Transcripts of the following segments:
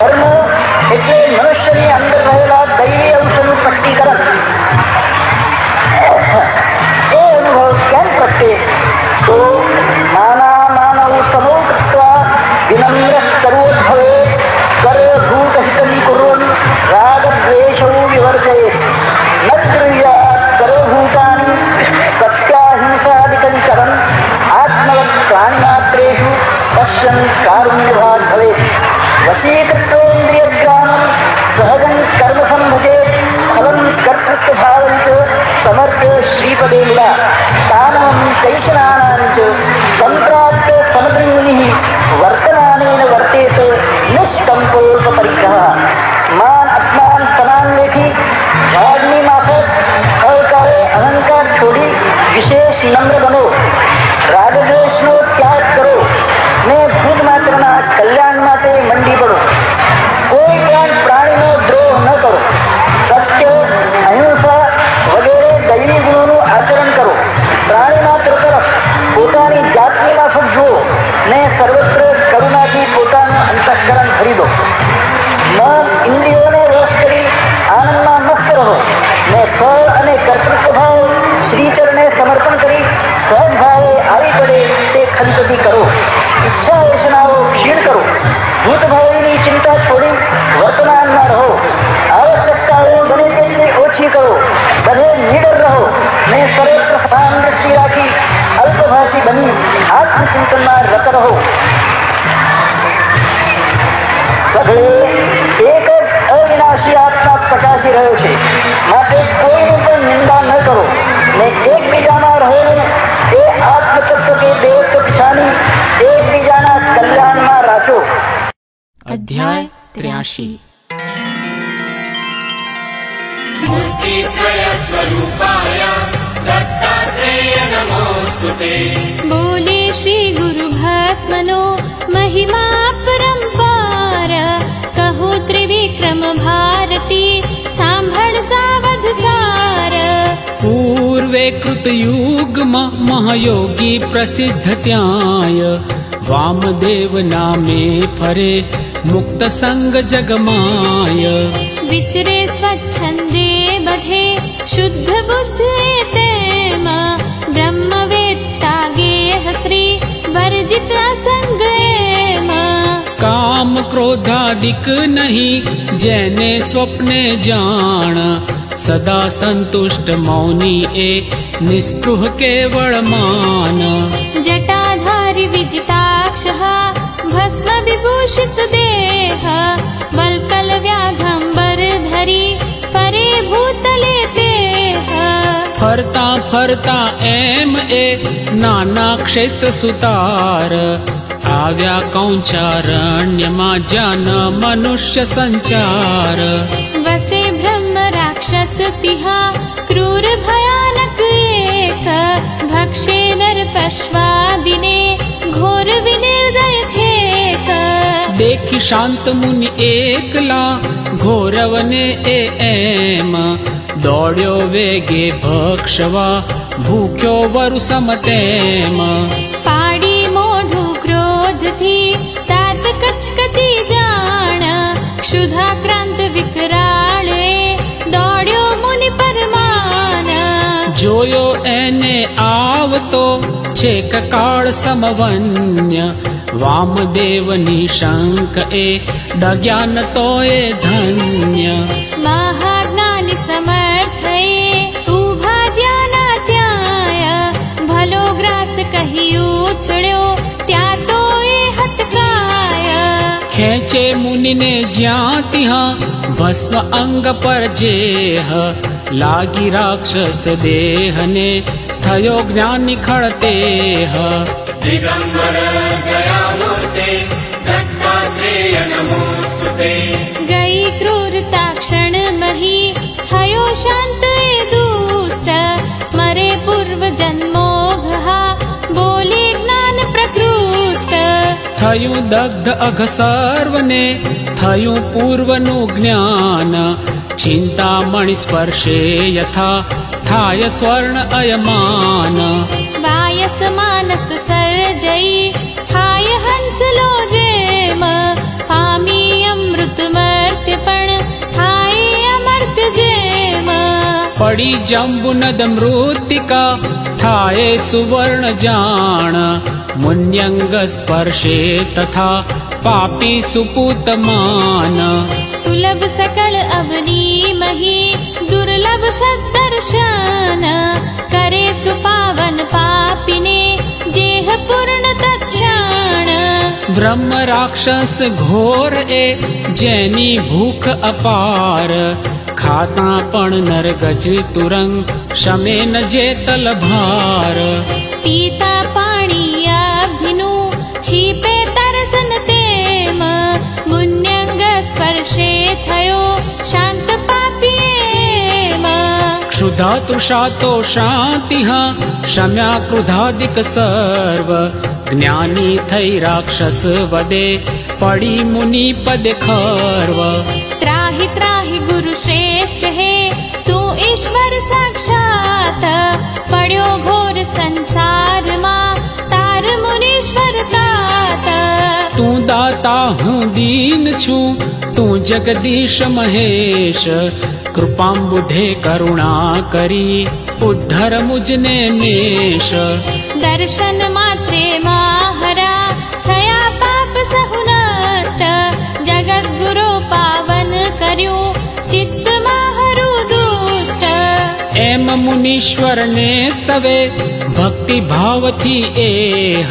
कर्म એટલે મનુષ્યની અંદર રહેલા દૈવી અંશનું સ્પષ્ટીકરણ. એ અનુભવ કેમ પ્રગટે? તો માનામાનવ સમો કૃત્વા વિનમ્ર સર્વોદ્ભવે સર્વભૂતહિતં કુર્વन् રાગદ્વેષૌ વિવર્જયેत् ન ગૃહ્યાत् સર્વભૂતાनि સત્યાહિંસાदिकं चरन् आत्मवत् प्राणिमात्रेषु पश्यन् कारुण्यभाग् भवेत्. वशीकृत्वेन्द्रियग्रामं सहजं कर्म सम्भुजेत् फलं कर्तृत्वभावं च समर्थ श्रीपदे मुदा स्थानमं चैतनानां च सम्प्राप्त समग्रमुनिः वर्तमानेन वर्तेत निष्कम्पोपरिग्रहः. मान अपमान समान लेखी झाड़नी माफक अहंकारे अहंकार छोड़ी विशेष नम्र बनो. रागद्वेषનો ત્યાગ કરો ને ભૂત માત્રના કલ્યાણ માટે મંડી પડો. કોઈ પણ પ્રાણીનો દ્રોહ ન કરો. સત્ય અહિંસા વગેરે દૈવી ગુણોનું આચરણ કરો. પ્રાણી માત્ર તરફ પોતાની જાતની માફક જુઓ ને સર્વત્ર કરુણાથી પોતાનું અંતઃકરણ ભરી દો. મન ઇન્દ્રિયોને વશ કરી આનંદમાં મસ્ત રહો ને ફળ અને કર્તૃત્વભાવ શ્રીચરણે સમર્પણ કરી સહજ ભાવે આવી પડે તે ખંતથી કરો. ઈચ્છા વાસનાઓ ક્ષીણ કરો. ભૂતભાવીની ચિંતા છોડી વર્તમાનમાં રહો. આવશ્યકતાઓ બને તેટલી ઓછી કરો. બધે નિડર રહો ને સર્વત્ર સમાન દૃષ્ટિ રાખી અલ્પભાષી બની આત્મચિંતનમાં રત રહો. સઘળે એક જ અવિનાશી આત્મા પ્રકાશી રહ્યો છે. માટે કોઈની પણ નિંદા ન કરો ને એકબીજામાં રહેલું એ આત્મતત્વ કે દેવત્વ પિછાની એકબીજાના કલ્યાણમાં રાખો. અધ્યાય 83 મૂર્તિત્રય સ્વરૂપાય દત્તાત્રેય નમોસ્તુતે. બોલે શ્રી ગુરુ ભસ્મનો મહિમા પરંપાર. કહો ત્રિવિક્રમ ભારતી સાંભળ સાવધ સાર. પૂર્વે કૃતયુગમાં મહાયોગી પ્રસિદ્ધ ત્યાંય વામદેવ નામે ફરે મુક્ત સંગ જગમાય. વિચરે સ્વચ્છંદે બધે શુદ્ધ બુદ્ધ તેમ. બ્રહ્મવેત્તા ગેહ સ્ત્રી વર્જિત અસંગ એમ. કામ ક્રોધાદિક નહીં જેને સ્વપ્ને જાણ. સદા સંતુષ્ટ મૌની એ નિસ્પૃહ કેવળ માન. જટાધારી વિજિતાક્ષ ભસ્મ વિભૂષિત દેહ. વલ્કલ વ્યાઘંબર ધરી પરે ભૂતલે દેહ. ફરતા ફરતા એમ એ નાના ક્ષેત્ર સુતાર. આવ્યા કૌંચારણ્યમાં જ્યાં મનુષ્ય સંચાર. વસે બ્રહ્મ રાક્ષસ તિહા ક્રૂર ભયાનક એક. ભક્ષે નર પશ્વાદિને ઘોર વિનિર્દય છેક. દેખી શાંત મુનિ એકલા ઘોરવને એમ. દોડ્યો વેગે ભક્ષવા ભૂખ્યો વરુ સમતેમ. પાડી મોઢું ક્રોધથી તાત કચકચી જાણ. ક્ષુધાક્રાંત વિકરાળ એ દોડ્યો મુનિ પરમાન. જોયો એને આવતો છેક કાળ સમવન્ય. વામદેવની શંખ એ ડગ્યા ન તો એ ધન્ય. મહાજ્ઞાની સમર્થ એ ઊભા જ્યાંના ત્યાંય. ભલો ગ્રાસ કહી ઉછળ્યો ત્યાં તો એ હતકાય. ખેંચે મુનિને જ્યાં ત્યાં ભસ્મ અંગ પર જેહ. લાગી રાક્ષસ દેહને થયો જ્ઞાની ખળતેહ. દિગંબર દયામૂર્તે દત્તાત્રેય નમોસ્તુતે. ગઈ ક્રૂરતા ક્ષણ મહી થયો શાંત એ દુષ્ટ. સ્મરે પૂર્વ જન્મોઘ બોલે જ્ઞાન પ્રકૃષ્ટ. થયું દગ્ધ અઘ સર્વને થયું પૂર્વનું જ્ઞાન. ચિંતામણિ સ્પર્શે યથા થાય સ્વર્ણ અયમાન. વાયસ માનસ સર્જઈ થાય હંસલો જેમ. પામી અમૃત पड़ी जम्बुनद मृत्तिका थाये सुवर्ण जान मुन्यंग स्पर्शे तथा पापी सुपूत मान सुलभ सकल अवनी मही दुर्लभ सदर्शन करे सुपावन पापिने जेह पूर्ण तत्क्षण ब्रह्म राक्षस घोर ए जैनी भूख अपार खाता पण नर गज तुरंग शमे न जेतल भार पीता पाणी अभिनु छीपे तरसन तेम मुन्यंग स्पर्शे थयो शांत पापीएम क्षुधा तृषा तो शांति शम्या क्रोधादिक सर्व ज्ञानी थई राक्षस वदे पड़ी मुनि पद खर्व त्राहि त्राहि गुरु श्रेष्ठ है तू ईश्वर साक्षात पड्यो घोर संसार मा तार मुनीश्वर तात तू दाता हूँ दीन छू तू जगदीश महेश कृपाम्बुधे करुणा करी उद्धर मुझने मेष दर्शन मात्रे माहरा थया पाप सहु नष्ट जगत गुरु पावन कर्यु चित्त माहरु दुष्ट एम मुनीश्वर ने स्तवे भक्ति भाव थी एह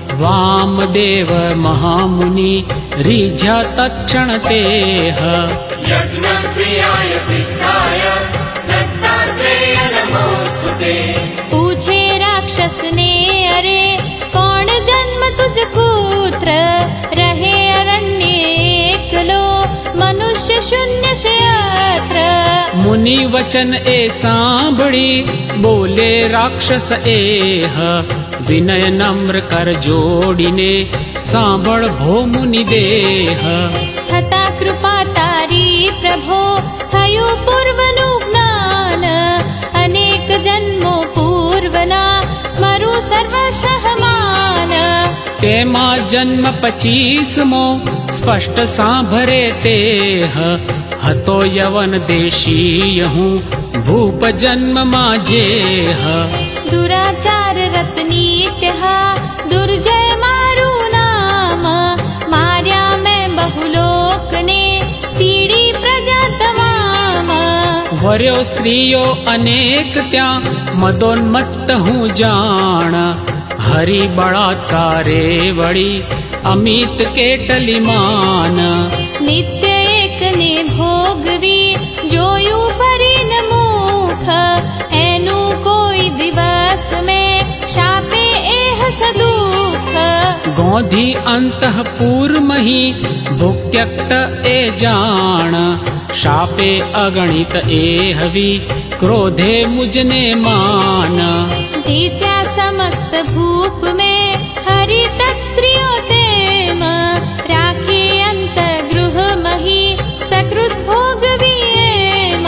वामदेव महामुनि रीझा तत्क्षण तेह यज्ञ प्रियाय सिद्धाय दत्तात्रेय नमोस्तुते पूछे राक्षस ने अरे कौन जन्म तुझ पुत्र रहे अरण्य एकलो मनुष्य शून्य क्षत्र मुनि वचन ए सांभड़ी बोले राक्षस एह विनय नम्र कर जोड़ीने सांभळ भो मुनि देह थता कृपा तारी प्रभो थयो पूर्वनु ज्ञान अनेक जन्मो पूर्वना स्मरु सर्वशः मान तेमा जन्म 25मो स्पष्ट सांभरे तेह हतो यवन देशीय हूँ भूप जन्म माजेह दुराचार रत्नीत्यहा दुर्जय मारु नाम मार्या मैं बहुलोक ने पीड़ी प्रजा तमाम वर्यो स्त्रियो अनेक त्या मदोन्मत्त हूँ जान हरि बड़ात्कारे वड़ी अमित केटली मान नित्य एक ने भोगवी जोयु फरी न मुख एनु कोई दिवस में शापे एह सदुख गोधी अंतःपुर मही भुक्त्यक्त ए जान शापे अगणित एहवी क्रोधे मुझने मान जीत्या समस्त भूप में हरि तत् स्त्रियो तेम राखी अंत गृह मही सकृत भोगवी एम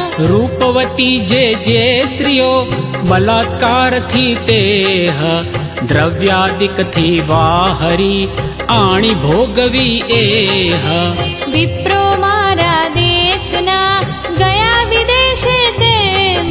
रूपवती जे जे स्त्रियो बलात्कार थी तेह द्रव्यादिक थी वाहरी आणी भोगवी एह विप्रो मारा देशना गया विदेशे तेम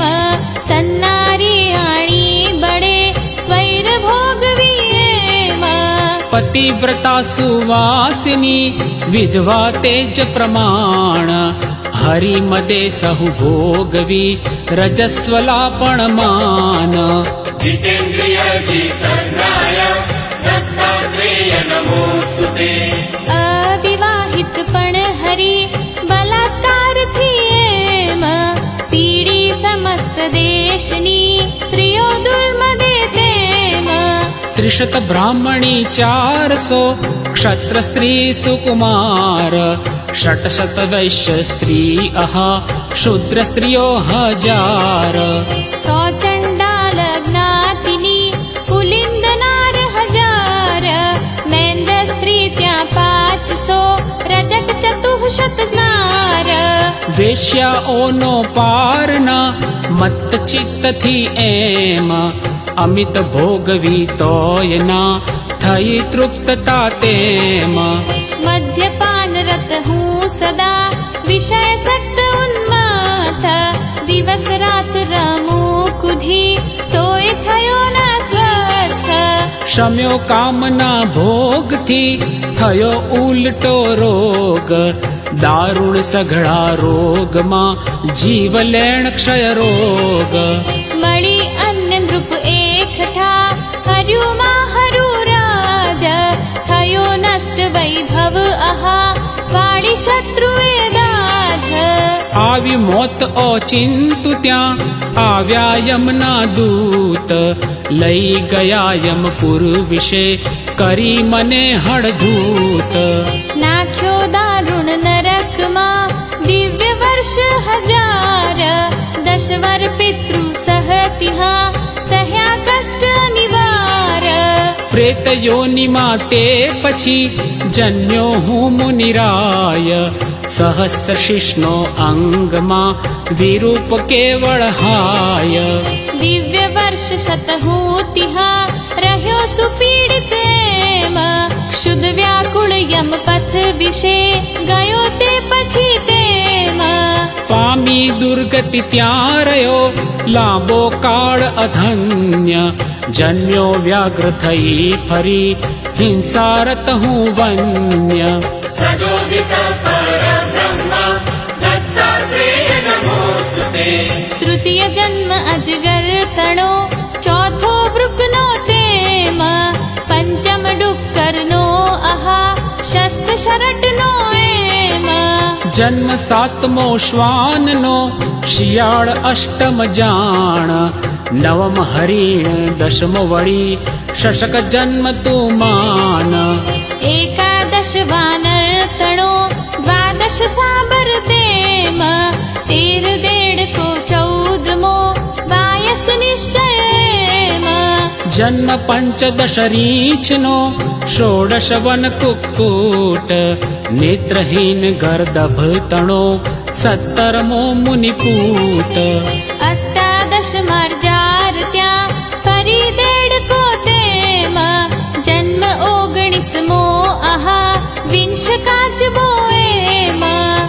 तन्नारी आणी बड़े स्वैर भोगवी एम पतिव्रता सुवासिनी विधवा तेज प्रमाण हरि मदे सहु भोगवी रजस्वलापण मान जितेन्द्रिय जितनाय दत्तात्रेय नमोस्तुते अविवाहित पण हरि बलात्कार थी एम पीड़ी समस्त देशनी स्त्रियो दुर्मदे तेम त्रिशत ब्राह्मणी 400 क्षत्र स्त्री सुकुमार षट्शत वैश्य स्त्री अहा शूद्र स्त्रियो 1000 सौ चंडाल ज्ञातिनी कुलिंद नार 1000 मैंद स्त्री त्या 500 रजक चतुःशत नार वेश्या ओनो पारना मत चित्त थी एम अमित भोगवी तोयना थई तृप्तता तेम मद्यपान रत हूँ सदा विषय सक्त उन्माथ दिवस रात कुधी तोय थयो न स्वस्थ। शम्यो कामना भोग थी थयो उल्टो रोग। दारुण सघड़ा रोग मां जीव लेण क्षय रोग। मणि अन्य नृप एकठा हर्यु माहरु राज। थयो नष्ट वैभव अहा वाणी शत्रुए दाज। आवी मौत ओचिंतु त्या आव्या यमना दूत। लई गया यमपुर विषे करी मने हड़धूत। नाख्यो दारुण नरक मां दिव्य वर्ष हजार। 10 वर पितृ सहतिहा सहया कष्ट निवार। प्रेत योनि माते पछी जन्यो हूँ मुनिराय। सहस्र शिष्णो अंग मां विरूप केवल हाय। दिव्य वर्ष शतहूतिहा रह्यो सुपीड़ित एम। क्षुद व्याकुल यम पथ विषे गयो ते पछी तेम। पामी दुर्गति त्यारयो लांबो काल अधन्य। जन्यो व्याघ्र थई फरी हिंसारत हूँ वन्य। सदोदित परब्रह्म दत्तात्रेय नमोस्तुते। तृतीय जन्म अजगर तणो चौथो वृकनो तेम। पंचम डुक्कर नो अहा षष्ठ शरट नो एम। जन्म सातमो श्वान नो शियाळ अष्टम जाण। नवम हरिण दशम वड़ी शशक जन्म तू मान। एकादश वानर तणो द्वादश साबर तेम। 13 देड़ को 14मो वायस निश्चय एम। जन्म पंचदश रीछ नो षोडश वन कुक्कुट। नेत्रहीन गर्दभ तणो 17मो मुनिपूत। अष्टादश मार्जार त्या फरी देड़ को तेम। जन्म 19मो अहा विंश काचबो एम।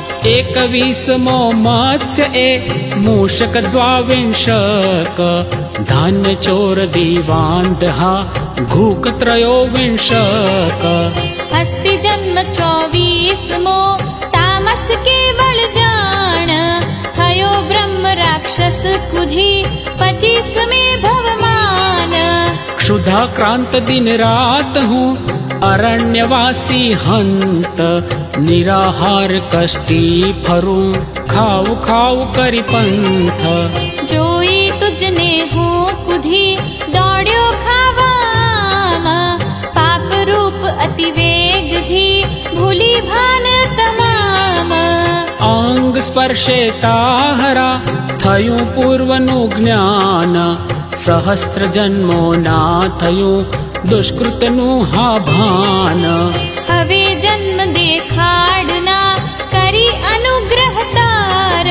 21मो मत्स्य ए मूषक द्वाविंशक। धान्य चोर दीवांदहा घूक त्रयोविंशक। हस्ति जन्म 24मो तामस केवल जान। थयो ब्रह्म राक्षस कुधी 25 भवमान। क्षुधा क्रांत दिन रात हूँ अरण्यवासी हंत। निराहार कष्टी फरू खाऊ खाऊ करी पंथ। जोई तुझने हो कुधी दौड़्यो खावाम। पाप रूप अति वेग धी भूली भान तमाम। अंग स्पर्शे ताहरा थयूं पूर्वनु ज्ञान। सहस्र जन्मो ना थयूं दुष्कृतनु हा भान। हवे जन्म देखाड़ना करी अनुग्रह तार।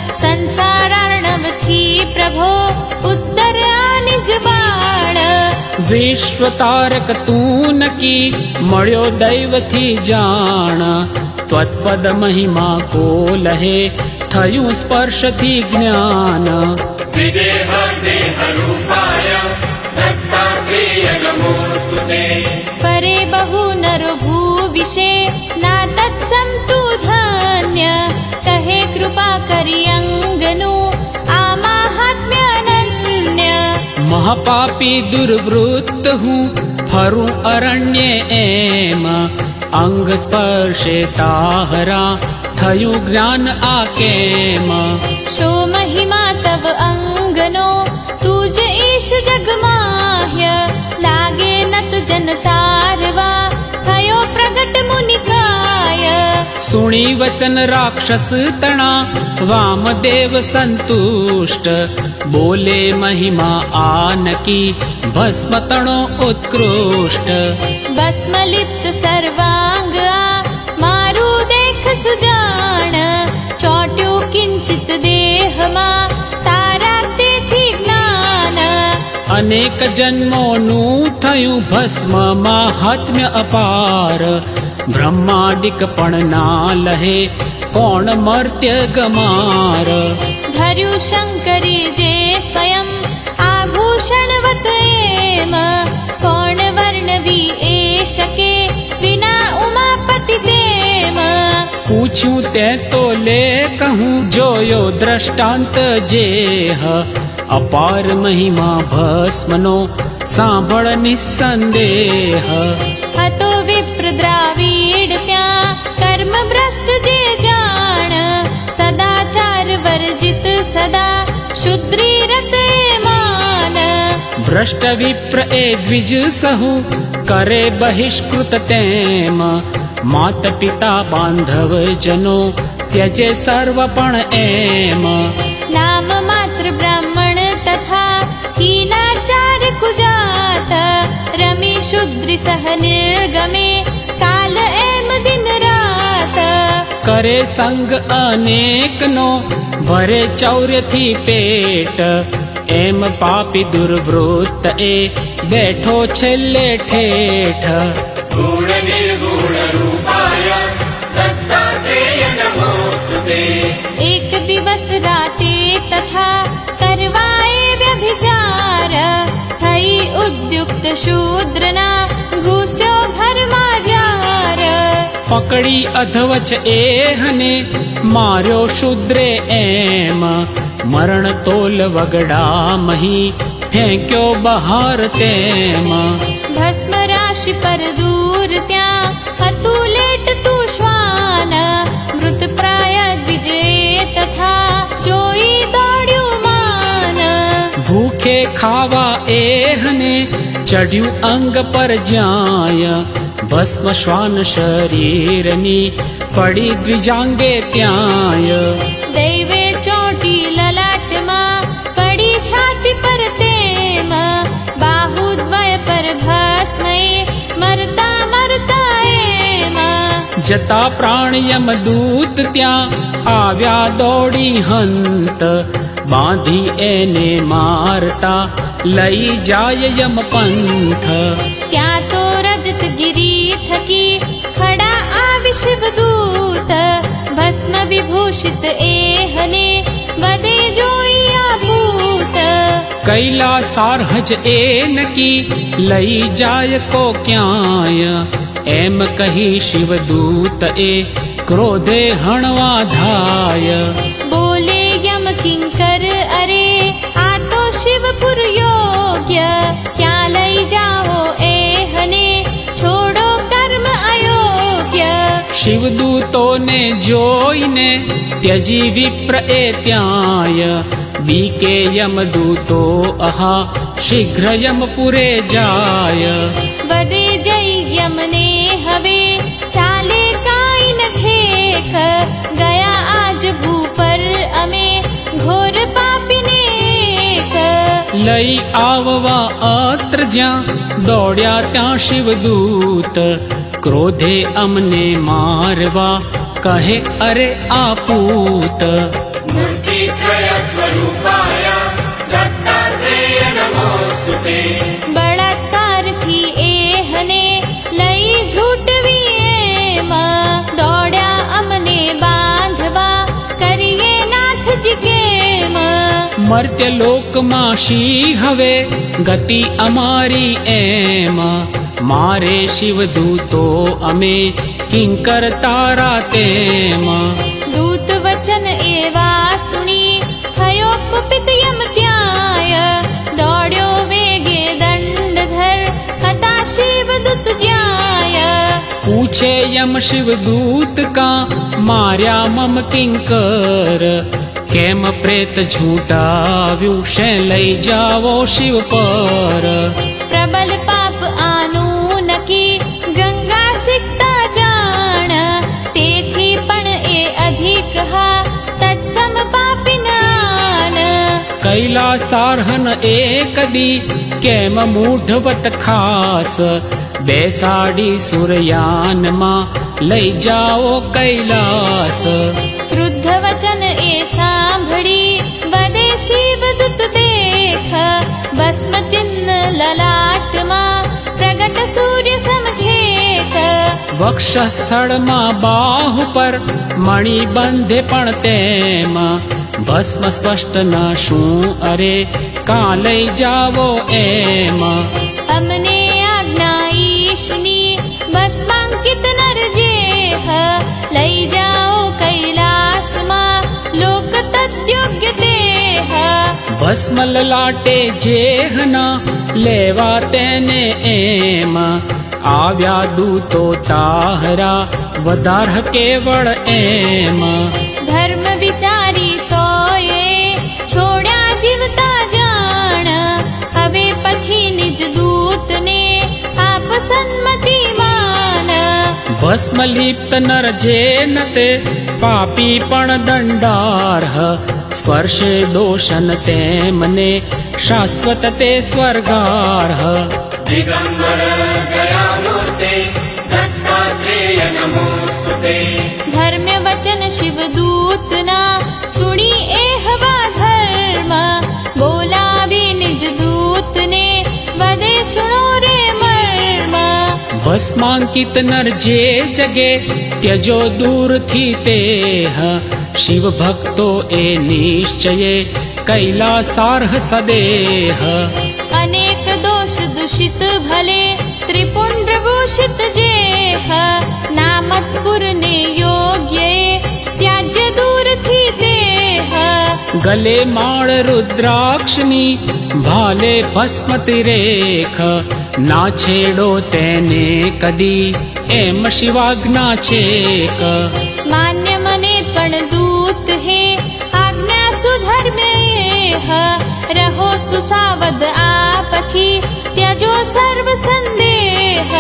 संसारार्णव थी प्रभो उद्दर निज बाण। विश्व तारक तू न की मळ्यो दैव थी जाण। त्वत्पद महिमा को लहे थयूं स्पर्श थी ज्ञान। विदेह देह रूपाय दत्तात्रेय नमोस्तुते। परे बहु नर भू विषे ना तत्संतु धन्य। कहे कृपा करि अंगनु आमाहात्म्य अनन्य। महापापी दुर्वृत्त हूँ फरूं अरण्य एम। अंग स्पर्शे ताहरा थयूं ज्ञान आकेम। शो महिमा तव अंगनो तुझ ईश जग माह्य। लागे नत जन तारवा थयो प्रगट मुनिकाय। सुणी वचन राक्षस तणा वामदेव संतुष्ट। बोले महिमा आनकी भस्म तणो उत्कृष्ट। भस्म लिप्त सर्वांग मारू देख सुजान। चौट्यो किंचित देह मा तारा ते थी ज्ञान। अनेक जन्मों नु थयूं भस्म माहात्म्य अपार। ब्रह्मादिक पण ना लहे कौन मर्त्य गमार। धर्यु शंकरी जे स्वयं आभूषणवत एम कौन वर्णवी ए शके बिना उमापति तेम। पूछूं ते तो ले कहूँ जो यो दृष्टांत जेह अपार महिमा भस्मनो सांभळ निसंदेह। हतो विप्र द्राविड त्या कर्म भ्रष्ट जे जान सदाचार वर्जित सदा शुद्री रते मान। भ्रष्ट विप्र ए द्विज सहु करे बहिष्कृत तेम मात पिता बांधव जनो त्यजे सर्वपण एम। नाम मात्र ब्राह्मण तथा हीनाचार कुजात रमे शुद्री सह निर्गमे काल एम दिन रात। करे संग अनेक नो भरे चौर्य थी पेट एम पापी दुर्वृत्त ए बैठो छेले ठेठ। गुण निर्गुण रूपाय दत्तात्रेय नमोस्तुते। एक दिवस राते तथा करवाए व्यभिचार थई उद्युक्त शूद्रना घुस्यो घर माजार। पकड़ी अधवच एहने मार्यो शूद्रे एम मरण तोल वगड़ा मही फेंक्यो बहार तेम। भस्म राशि पर दूर त्या हतु लेट तू श्वान मृत प्राय विजय तथा जोई दौड़्यू मान। भूखे खावा एहने चढ़्यू अंग पर जाय भस्म श्वान शरीरनी पड़ी द्विजांगे त्याय। दैवे चोटी ललाट मां पड़ी छाती पर तेम बाहुद्वय पर भस्मए मरता मरता एम। जता प्राण यम दूत त्या आव्या दौड़ी हंत बांधी एने मारता लई जाय यम पंथ। क्या तो रजत गिरी थकी खड़ा आवि शिवदूत भस्म विभूषित एहने बदे जोइया भूत। कैला सारहज एन की लई जाय को क्याय एम कही शिवदूत ए क्रोधे हणवा धाय। बोले यम किंकर अरे आ तो शिवपुर योग्य क्या लई जाओ एहने छोड़ो कर्म अयोग्य। शिवदूतों ने जोईने त्यजी विप्र ए त्याय बीके यमदूतो अहा शीघ्र यमपुरे जाय। बदे जई यमने हवे चाले काई न छेख गया आज भूपर अमे घोर पापिने एक। लई आववा अत्र ज्या दौड़्या त्या शिवदूत क्रोधे अमने मारवा कहे अरे आपूत। मूर्तित्रय स्वरूपाय दत्तात्रेय नमोस्तुते। बलात्कार थी एहने लई झूठवी एम दौड़्या अमने बांधवा करिए नाथ जी केम। मर्त्य लोक माशी हवे गति अमारी एम मारे शिवदूतो अमे किंकर तारा तेम। दूत वचन एवा सुनी थयो कुपित यम त्याय दौड़्यो वेगे दंड धर हता शिवदूत ज्याय। पूछे यम शिवदूत का मार्या मम किंकर केम प्रेत झूठाव्यू शे लई जावो शिव पर। प्रबल पाप आनु नकी गंगा सिकता जान तेथी पण ए अधिक हा तत्सम पापिनान। कैला सारहन एक दी केम मूढ़वत खास बेसाड़ी सुरयान मां लई जाओ कैलास। क्रुद्ध वचन ए सांभड़ी बदे शिवदूत देख भस्म चिन्ह ललाट मां प्रगट सूर्य समझेख। वक्षस्थળ માં બાહુ પર મણિ બંધે પણ તેમ भस्म स्पष्ट न शू अरे काले जावो एम अमने आज्ञा ईशनी भस्मांकित नर जेह लई जाओ कैलास मां लोक तद्योग्य देह भस्म ललाटे जेहना लेवा तेने एम आव्या दूतो ताहरा वदारह केवल एम धर्म विचारी तो ये छोड़ा जीवता जान हवे पछी निज दूत ने आप सन्मति मान भस्म लिप्त नर जेन ते पापी पण दंडारह स्पर्शे दोषन ते मने शाश्वत ते स्वर्गारह दिगंबर दयामूर्ते दत्तात्रेय नमोस्तुते धर्म वचन शिव दूत ना सुनी एहवा धर्म बोलावे निज दूत ने वदे सुनो रे मर्म भस्मांकित नर जे जगे त्यजो दूर थी तेह शिव भक्तो ए निश्चये कैलासार्ह सदेह अनेक दोष दूषित भले त्रिपुंड्र भूषित जेह नामतपुर ने योग्य त्याज्य दूर थी देह गले माण रुद्राक्षनी भाले भस्म तिरेख ना छेड़ो तेने कदी एम शिवाज्ञा छेक मान्य मने पण दूत है आज्ञा सुधर्म रहो सुसावद आपछी त्यजो सर्व संदेह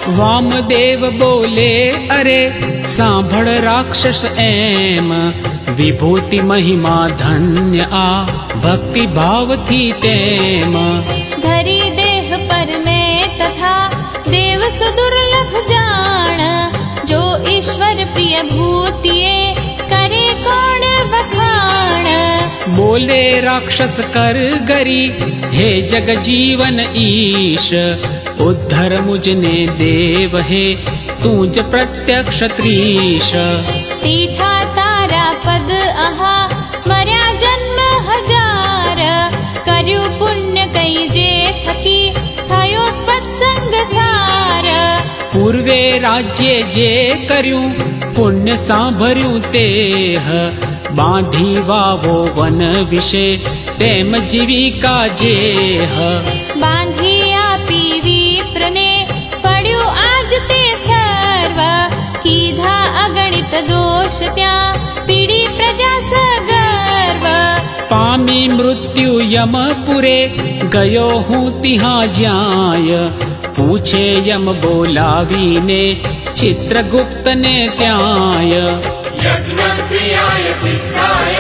वामदेव बोले अरे सांभळ राक्षस एम विभूति महिमा धन्य आ भक्ति भाव थी तेम धरी देह पर में तथा देव सुदुर्लभ जान जो ईश्वर प्रिय भूतिए करे कौन बखान बोले राक्षस कर गरी हे जग जीवन ईश उद्धर मुझने देव है तूज प्रत्यक्ष त्रीश पीठा तारा पद अहा स्मर्या जन्म हजार कर्यु पुण्य कई जे थकी थयो पत्संग सार पूर्वे राज्य जे कर्यु पुण्य सांभर्यु तेह बांधी वावो वन विषे तेम जीविका जेह बांधी आपी विप्र ने पड्यो आज ते सर्व कीधा अगणित दोष त्या पीड़ी प्रजा सगर्व पामी मृत्यु यमपुरे गयो हूँ तिहा ज्याय पूछे यम बोलावीने चित्रगुप्त ने त्याय यज्ञ प्रियाय सिद्धाय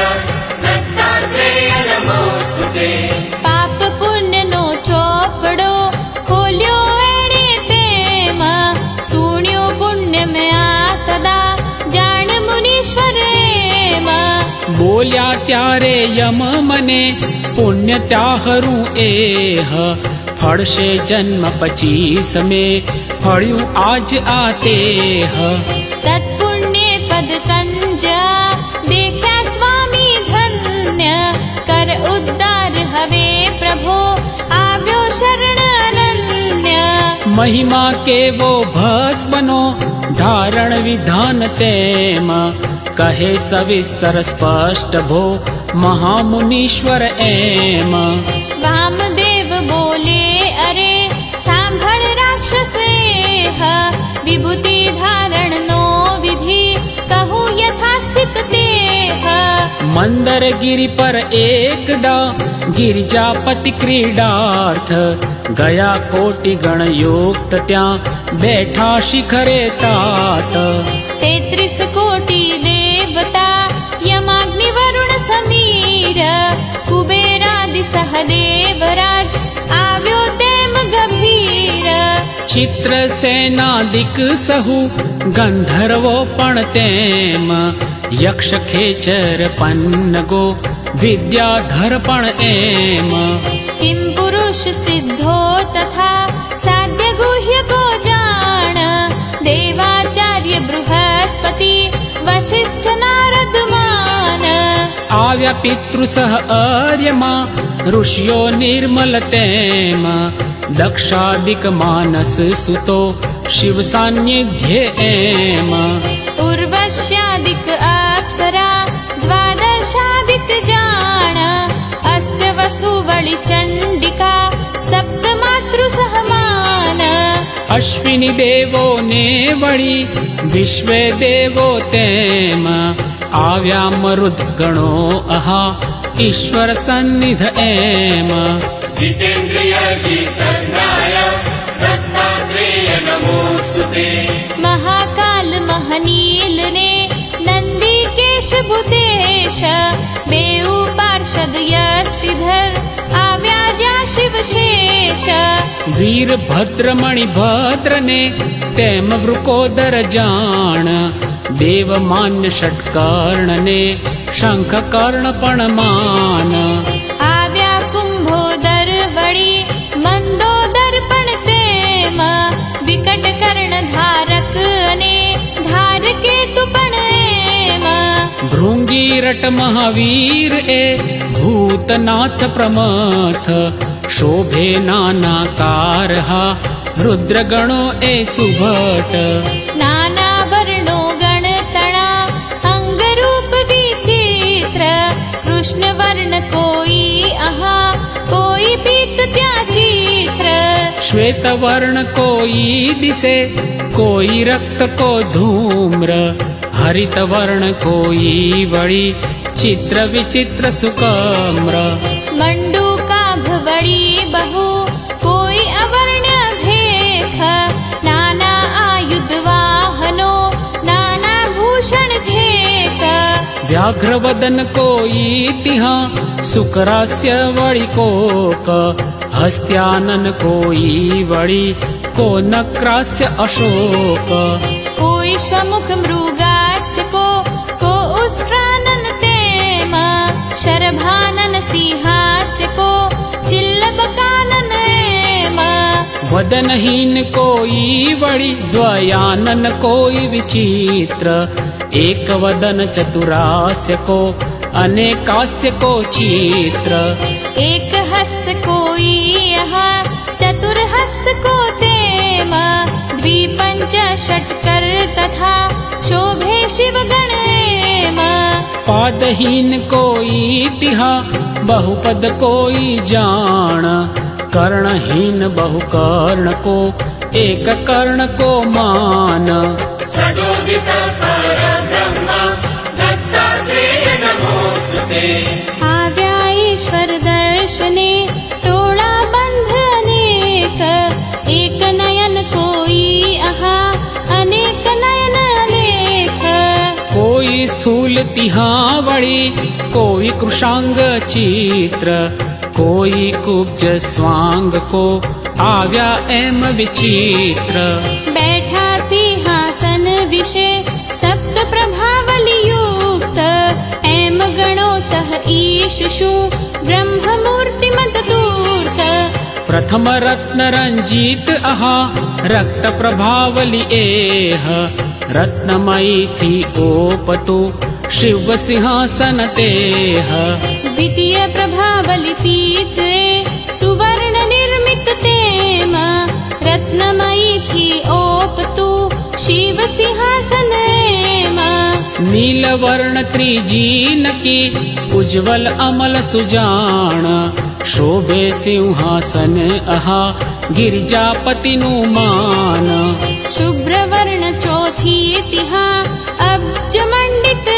दत्तात्रेय नमोस्तुते पाप पुण्य नो चोपड़ो खोल्यो एणे तेम सुण्यो पुण्य में आतदा जान मुनीश्वर एम बोल्या त्यारे यम मने पुण्य त्याहरू एह फड़शे जन्म 25 में फड़्यू आज आते ह तत्पुण्य पद कंजा देखा स्वामी धन्य कर उद्धार हवे प्रभो आव्यो शरण अनन्य महिमा के वो भस्मनो धारण विधान तेम कहे सविस्तर स्पष्ट भो महामुनीश्वर एम वामदेव बोले अरे सांभळ राक्षस विभूति धारण नो विधि कहूँ यथास्थित तेह मंदर गिरि पर एकदा गिरिजापति क्रीडार्थ गया कोटि गण युक्त त्या बैठा शिखरे तात 33 कोटि देवता यमाग्नि वरुण समीर कुबेरादि सहदेवराज आव्यो तेम गंभीर चित्र सेनादिक सहु गंधर्वो पण तेम यक्ष खेचर पन्नगो विद्याधर पण एम किम पुरुष सिद्धो तथा साध्य गुह्य को जान देवाचार्य बृहस्पति वसिष्ठ नारद मान आव्या पितृसह अर्यमा ऋषियो निर्मल तेम दक्षादिक मानस सुतो शिव सान्निध्ये एम उर्वश्यादिक अप्सरा द्वादशादिक जान अष्टवसु वळि चण्डिका सप्तमातृ सहमान अश्विनी देवो ने वळि विश्वे देवो तेम आव्या मरुद गणो अहा ईश्वर सन्निध एम जितेन्द्रिय जितर्णाय दत्तात्रेय नमोस्तुते महाकाल महनील ने नंदीकेश भूतेश बेउ पार्षद यष्टिधर आव्याजा शिवशेष वीरभद्रमणि भद्र ने तेम वृकोदर जान देवमान्य षट्कर्ण ने शंख कर्ण पणमान आव्या कुंभोदर वळि मंदोदर पण तेम विकट कर्ण धारक ने धार केतु पण एम भृंगीरट महावीर ए भूतनाथ प्रमथ शोभे नानाकार हा रुद्रगणो ए सुभट नाना वर्णो गणतणा अंगरूप विचित्र कृष्ण वर्ण कोई अहा कोई पीत त्याचित्र श्वेत वर्ण कोई दिसे कोई रक्त को धूम्र हरित वर्ण कोई वळि चित्र विचित्र सुकम्र मंडूकाभ वळि बहु कोई अवर्ण्य भेख नाना आयुध वाहनो नाना भूषण छेक व्याघ्रवदन कोई तिहा सुकरास्य वळि कोक हस्त्यानन कोई वळि को नक्रास्य अशोक कोई श्वमुख मृगास्य को उष्ट्रानन तेम शरभानन सिंहास्य को चिल्लबकानन एम वदनहीन कोई वळि द्वयानन कोई विचित्र एक वदन चतुरास्य को अनेकास्य को चित्र एक हस्त कोई यहा चतुर्हस्त को तेम द्विपंच षट्कर तथा शोभे शिव गण एम पादहीन कोई तिहा बहुपद कोई जान कर्णहीन बहुकर्ण को एक कर्ण को मान सदोदित परब्रह्म दत्तात्रेय नमोस्तुते आव्या ईश्वर दर्शने टोळा बंध अनेक एक नयन कोई अहा अनेक नयन अनेक कोई स्थूल तिहा वळि कोई कृशांग चित्र कोई कुब्ज स्वांग को आव्या एम विचित्र बैठा सिंहासन विषे सप्त प्रभावलि युक्त एम गणो सह ईशुषु ब्रह्म मूर्तिमत तूर्त प्रथम रत्न रंजित अहा रक्त प्रभावलि एह रत्नमयी थी ओपतु शिव सिंहासन तेह द्वितीय प्रभावलि पीत सुवर्ण निर्मित तेम रत्नमयी थी ओपतु शिव सिंहासन एम नीलवर्ण त्रिजीन की उज्ज्वल अमल सुजान शोभे सिंहासन अहा गिरिजापति नु मान शुभ्र वर्ण चौथी तिहा अब्ज मंडित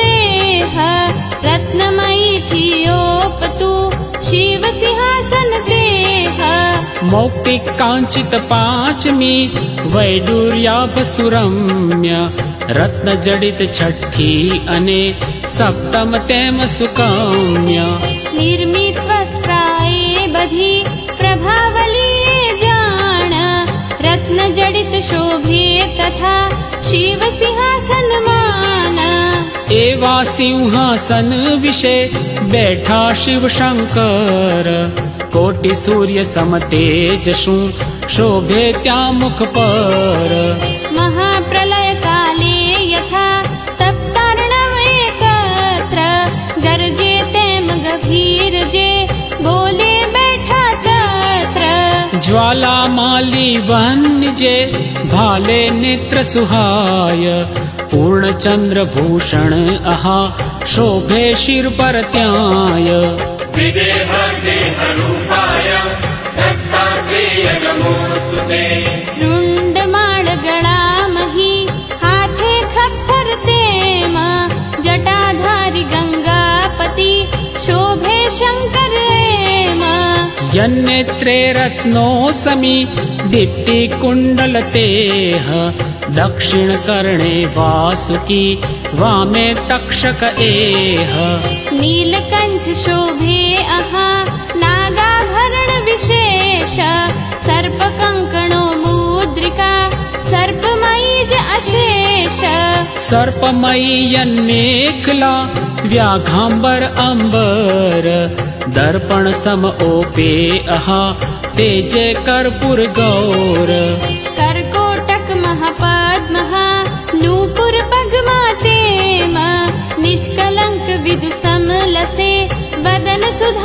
रत्नमयी थी ओपतु शिव सिंहासन तेह मौक्तिक कांचित पांचमी वैडूर्याभ सुरम्य रत्न जडित छठी अने सप्तम तेम सुकम्य निर्मित वस्त्राए बधी प्रभावली जान रत्न जडित शोभे तथा शिव सिंहासन मान एवा सिंहासन विषे बैठा शिव शंकर कोटि सूर्य समतेजसु शोभे त्या मुख पर महाप्रलय काले यथा सप्तार्णव एकत्र गर्जे ते ज्वालामाली वह्नि जे भाले नेत्र सुहाय पूर्ण चंद्र भूषण अहा शोभे शिर पर त्याय विदेह देह रूपाय दत्तात्रेय नमोस्तुते रुंडमाळ गळामही हाथे खप्पर तेम जटाधारी गंगापति शोभे शंकर एम यन्नेत्रे रत्नो समी दीप्ति कुंडल तेह दक्षिण कर्णे वासुकी वामे तक्षक एह नीलकंठ शोभे अहा नागाभरण विशेष सर्प कंकणो मुद्रिका सर्पमयी ज अशेष सर्पमयी यन्मेखला व्याघांबर अंबर दर्पण सम ओपे अहा तेजे कर्पूर गौर कर्कोटक महापद्महा नूपुर पद्मा तेम निष्कलंक विदु समलसे वदन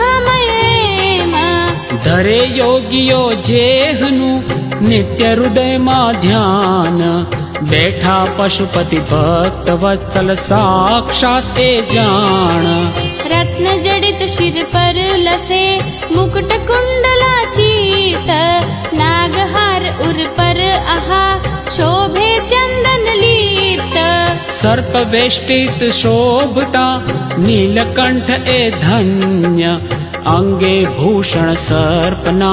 सुधामयेम धरे योगियो जेहनु नित्य हृदय मा ध्यान बैठा पशुपति भक्त वत्सल साक्षात ए जान रत्न जडित शिर पर लसे मुकुट कुंडला चीत नागहार उर पर आहा शोभे चंदन लीप्त सर्प वेष्टित शोभता नीलकंठ ए धन्य अंगे भूषण सर्पना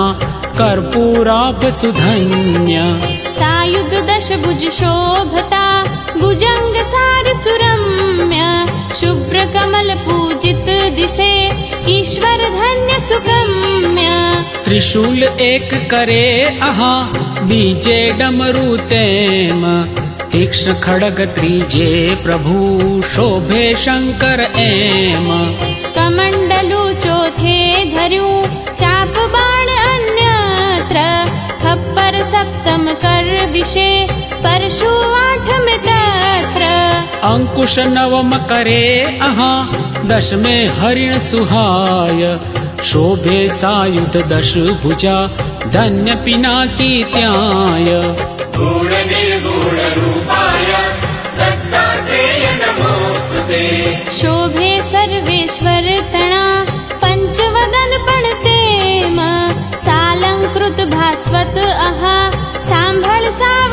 कर्पूराभ सुधन्य सायुध दश भुज शोभता भुजंग सार सुरम्य शुभ्र कमल पूजित दिसे ईश्वर धन्य सुगम्य त्रिशूल एक करे अहा बीजे डमरू तेम तीक्ष्ण खड़ग त्रिजे प्रभु शोभे शंकर एम कमंडलु चौथे धर्यु चाप बाण अन्यत्र खप्पर सप्तम कर विषे परशु आठम तत्र अंकुश नवम करे अहा दशमे हरिण सुहाय शोभे सायुध दश भुजा धन्य पिनाकी त्याय गुण निर्गुण रूपाय दत्तात्रेय नमोस्तुते शोभे सर्वेश्वर तणा पंचवदन पणतेम सालंकृत भास्वत अहा सांभळ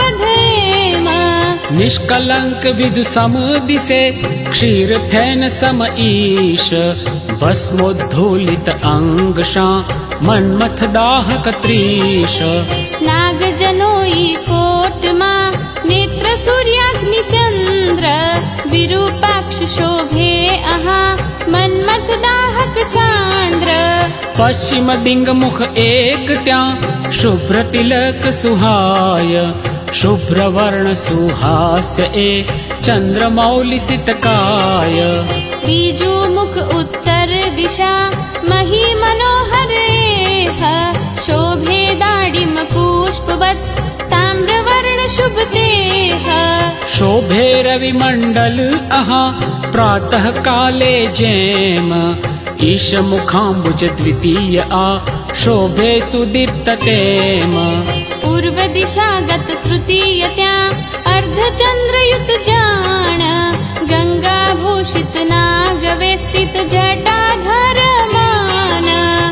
सावधेम निष्कलंक विदु सम दिसे क्षीर फैन सम ईश भस्मोद्धूलित अंगशा मन्मथ दाहक त्रीश नाग जनोई कोट मा नेत्र सूर्याग्नि चंद्र विरूपाक्ष शोभे अहा मन्मथ दाहक सांद्र पश्चिम दिंग मुख एक त्या शुभ्र तिलक सुहाय शुभ्र वर्ण सुहास्य ए चंद्रमौलि सितकाय बीजू मुख उत्तर दिशा मही मनोहर एह शोभे दाडिम पुष्पवत् ताम्रवर्ण शुभ देह शोभे रवि मंडल अहा प्रातः काले जैम ईश मुखाम्बुज द्वितीय आ शोभे सुदीप्त तेम पूर्व दिशा गत तृतीय त्या अर्धचंद्रयुत जान गंगा भूषित नाग वेष्टित जटाधर मान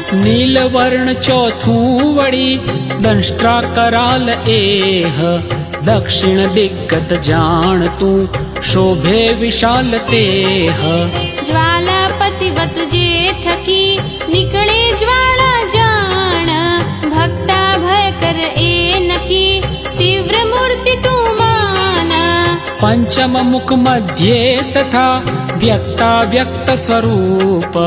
नीलवर्ण चौथू वड़ी दंष्ट्रा कराल एह दक्षिण दिग्गत जान तू शोभे विशाल तेह ज्वालापतिवत जे थकी निकले ज्वाला जान भक्ता भयकर ए नकी तीव्र मूर्ति तू मान पंचम मुख मध्ये तथा व्यक्ता व्यक्त स्वरूप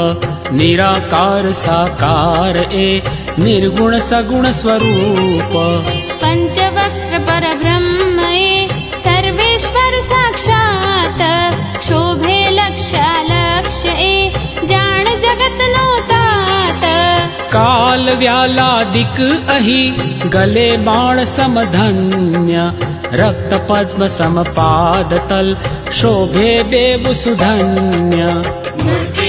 निराकार साकार ए निर्गुण सगुण स्वरूप पंचवक्त्र पर ब्रह्म ए सर्वेश्वर साक्षात शोभे लक्ष्य ए जान जगत नोतात काल व्यालादिक अहि गले बाण समधन्य रक्त पद्म समपाद तल शोभे बेबु सुधन्य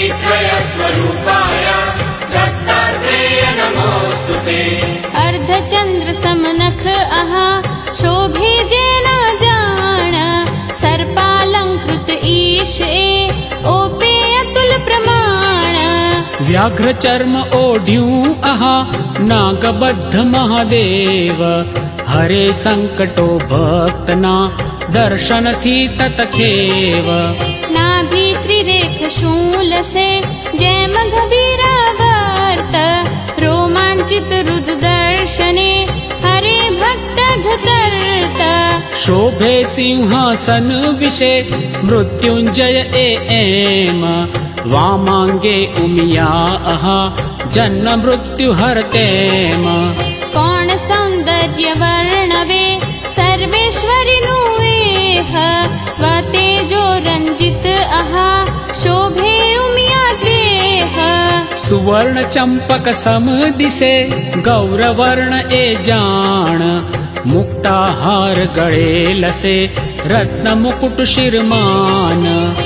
मूर्तित्रय स्वरूपाय दत्तात्रेय नमोस्तुते चंद्र समनख आहा शोभे जेना जान सर्पालंकृत ईश ओपे अतुल प्रमाण व्याघ्र चर्म ओढ़्यूं आहा नागबद्ध महादेव हरे संकटो भक्तना दर्शन थी ततखेव नाभि त्रिरेख शूल से जय मघवीरा वर्त रोमांचित रुद्र दर्शने हरे भक्त घतर्त शोभे सिंहासन विषे मृत्युंजय एम वामांगे उमिया अहा जन्म मृत्यु हरतेम कौन सौंदर्य वर्णवे सर्वेश्वरी नुएह स्वतेजो रंजित आहा शोभे उमिया देह सुवर्ण चंपक सम दिसे गौरवर्ण ए जान मुक्ताहार गळे लसे रत्न मुकुट शिरमान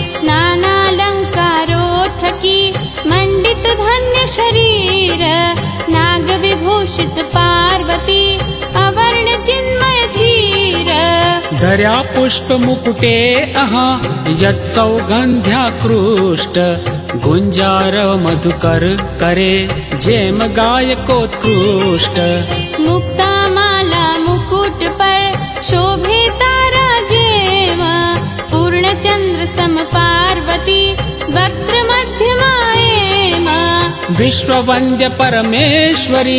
नानालंकारो थकी मंडित धन्य शरीर नाग विभूषित पार्वती अवर्ण चिन्मय चीर धर्या पुष्प मुकुटे अहा यत् सौगंध्याकृष्ट गुंजार मधुकर करे जेम गायकोत्कृष्ट मुक्ता माला मुकुट पर शोभे तारा जेम पूर्ण चंद्र सम पार्वती वक्त्र मध्यमाएम विश्ववंद्य परमेश्वरी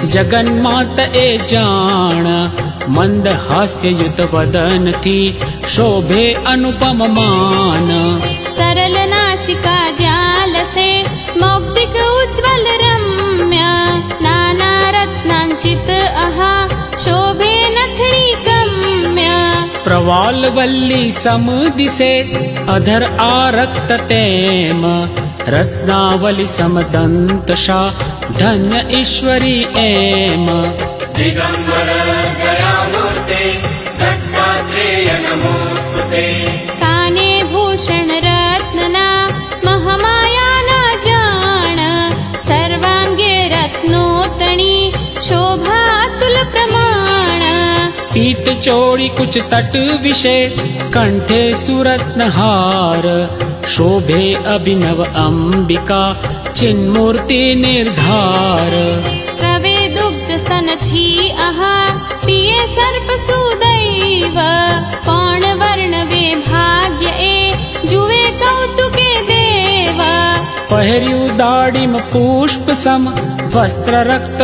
जगन्मात ए जान मंद हास्य युत वदन थी शोभे अनुपम मान सरल नासिका जाल से मौक्तिक उज्ज्वल रम्य नाना रत्नांचित आहा शोभे नथड़ी गम्य प्रवाल वल्ली सम दिसे अधर आरक्त तेम रत्नावली समदंतशा धन्य ईश्वरी एम दिगंबर दयामूर्ते दत्तात्रेय नमोस्तुते काने भूषण रत्नना महमाया ना जान सर्वांगे रत्नोतणी शोभा अतुल प्रमाण पीठ चोड़ी कुछ तट विषे कंठे सुरत्नहार शोभे अभिनव अंबिका चिन्मूर्ति निर्धार स्रवे दुग्ध स्तन थी आहा पिए सर्प सुदैव कौन वर्ण वे भाग्य ए जुए कौतुके देव पहर्यु दाड़िम पुष्प सम वस्त्र रक्त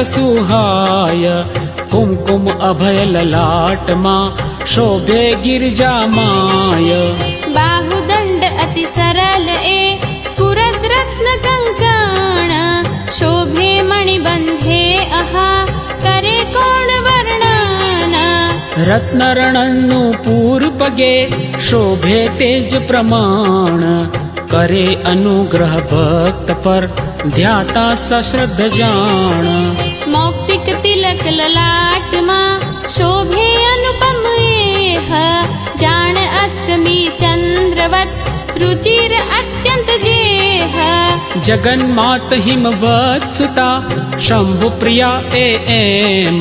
सुहाय कुमकुम अभय ललाट मा शोभे गिरजा माय बाहुदंड अति सरल ए स्फुरद रत्न कंकण शोभे मणिबंधे आहा करे कौन वर्णन रत्न रणन्नु पूर्पगे शोभे तेज प्रमाण करे अनुग्रह भक्त पर ध्याता सश्रद्ध जान मौक्तिक तिलक ललाट मा शोभे अनुपम एह जान अष्टमी चंद्रवत रुचिर अत्यंत जेह जगन्मात हिमवत सुता शंभु प्रिया एम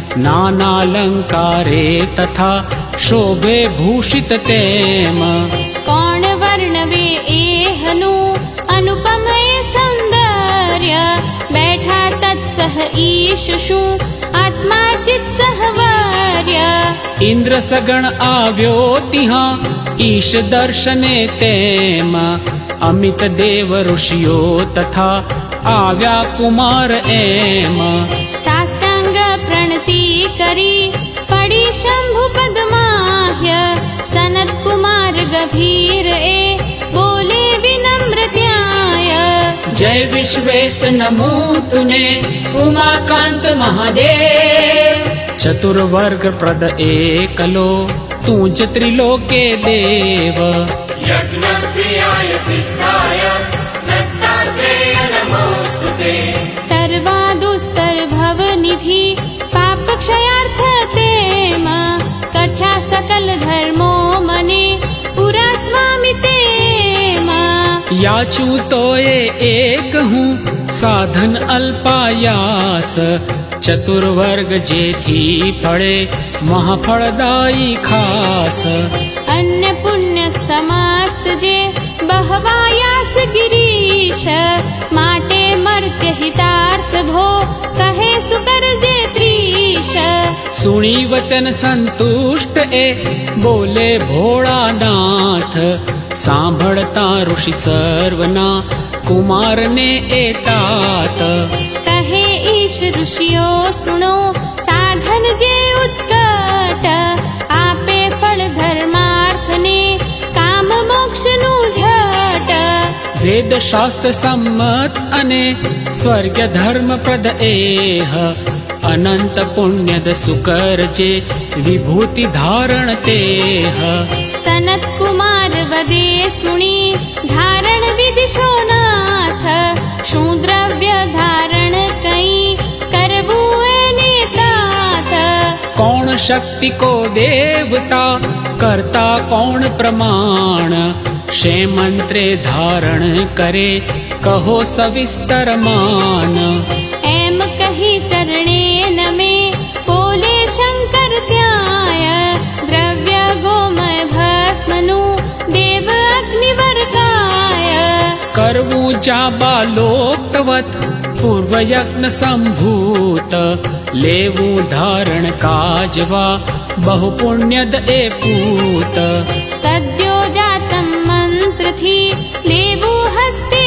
नानालंकारे तथा शोभे भूषित तेम कौन वर्ण वे एहनु अनुपम ए सौंदर्य बैठा तत्सह ईशु आत्मा चित सहवर्य इंद्र सगण आव्यो तिहा ईश दर्शने तेम अमित देव ऋषियो तथा आव्या कुमार एम साष्टांग प्रणति करी पड़ी शंभु पद्माह्य सनत कुमार गभीर ए बोले विनम्र ध्याय जय विश्वेश नमो तुने उमाकांत महादेव चतुर्वर्ग प्रद एकलो तूज त्रिलोके देव यज्ञ प्रियाय सिद्धाय दत्तात्रेय नमोस्तुते सर्वा दुस्तर भव निधि पाप क्षयार्थ तेम कथ्या सकल धर्मो मने पुरा स्वामी तेम याचू तो ये एक हूँ साधन अल्पायास चतुर्वर्ग जेथी फळे महाफलदायी खास। अन्य पुण्य समस्त जे बहवायास गिरीश, माटे मर्त्य हितार्थ भो कहे सुकर जे त्रीश। सुनी वचन संतुष्ट ए बोले भोळानाथ, सांभळता ऋषि सर्वना कुमार ने एतात। कहे ईश ऋषियो सुनो साधन जे उत्कट, आपे फल धर्मार्थ ने काम मोक्ष नु झट। वेद शास्त्र सम्मत अने स्वर्ग धर्म प्रद एह, अनंत पुण्यद सुकर जे विभूति धारण तेह। सनत कुमार वदे सुनी धारण विधि शोनाथ, शू द्रव्य धारण कई करबू एने तात। कौन शक्ति को देवता करता कौन प्रमाण, शे मंत्रे धारण करे कहो सविस्तर मान। एम कही चरणे नमे बोले शंकर त्याय, द्रव्य गोमय भस्मनु देव अग्नि वर्गाय। करवू जाबा लोकवत पूर्व यज्ञ संभूत, लेवू धारण काजवा बहु पुण्यद ए पूत। सद्यो जातम मंत्र थी लेवू हस्ते,